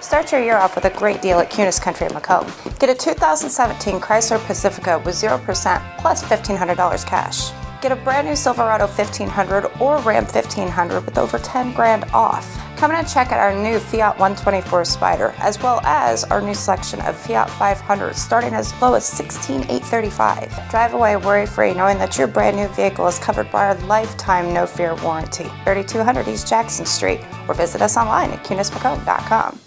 Start your year off with a great deal at Kunes Country at Macomb. Get a 2017 Chrysler Pacifica with 0% plus $1,500 cash. Get a brand new Silverado 1500 or Ram 1500 with over 10 grand off. Come in and check out our new Fiat 124 Spider, as well as our new selection of Fiat 500 starting as low as $16,835. Drive away worry-free knowing that your brand new vehicle is covered by our lifetime no-fear warranty. 3200 East Jackson Street, or visit us online at kunesmacomb.com.